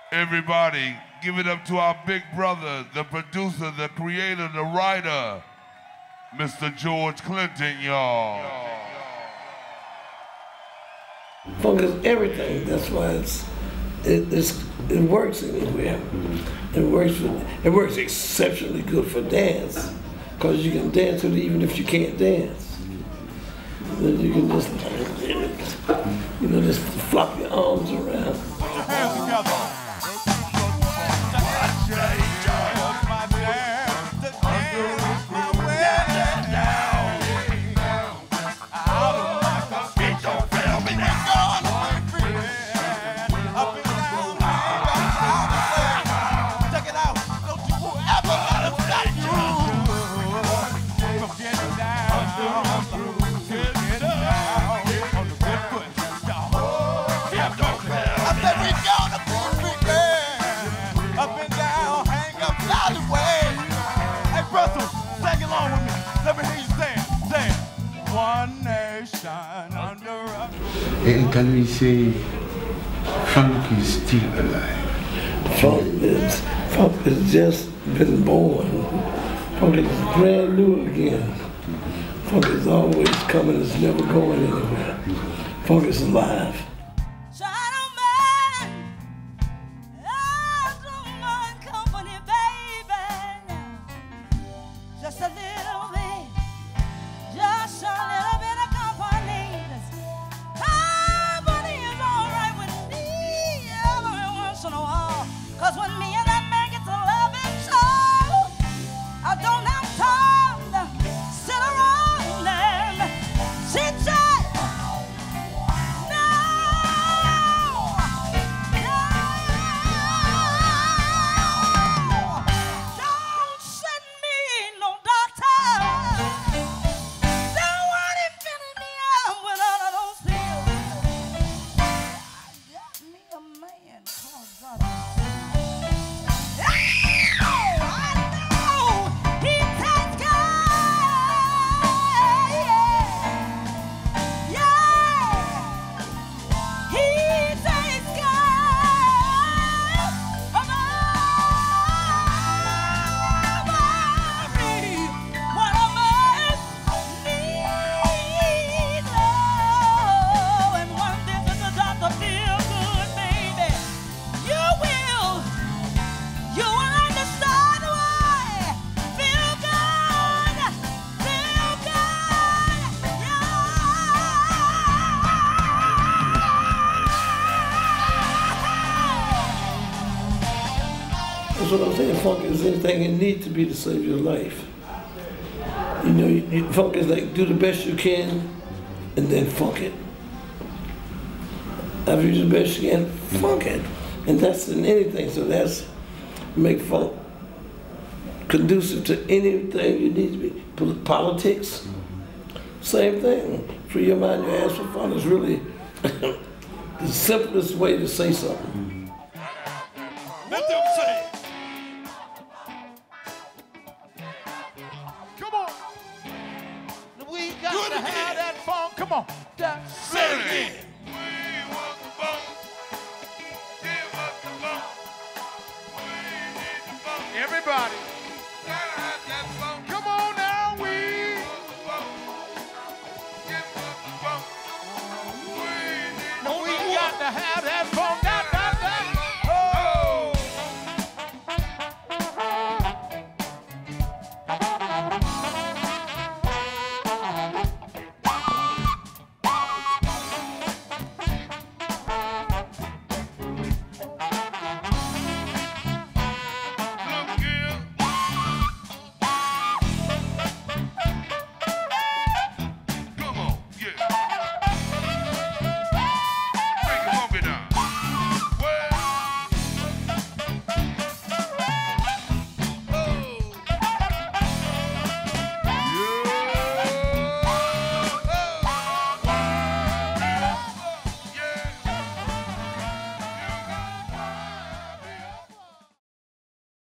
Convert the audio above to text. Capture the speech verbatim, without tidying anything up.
Everybody, give it up to our big brother, the producer, the creator, the writer, Mister George Clinton, y'all. Funk is everything. That's why it's it, it's, it works anywhere. It works for, it works exceptionally good for dance, because you can dance with it even if you can't dance. You can just you know just flop your arms around. Put your hands together. And can we say funk is still alive? Funk is, funk has just been born. Funk is brand new again. Funk is always coming, it's never going anywhere. Funk is alive. That's what I'm saying. Funk is anything it needs to be to save your life. You know, you, you, funk is like do the best you can and then funk it. After you do the best you can, funk it. And that's in anything. So that's make funk conducive to anything you need to be. Politics, same thing. Free your mind, your ass for fun is really the simplest way to say something. Let them say it. Come on. We got Good to again. have that funk. Come on. That, say it again. We want the funk. Give us the funk. We need the funk. Everybody.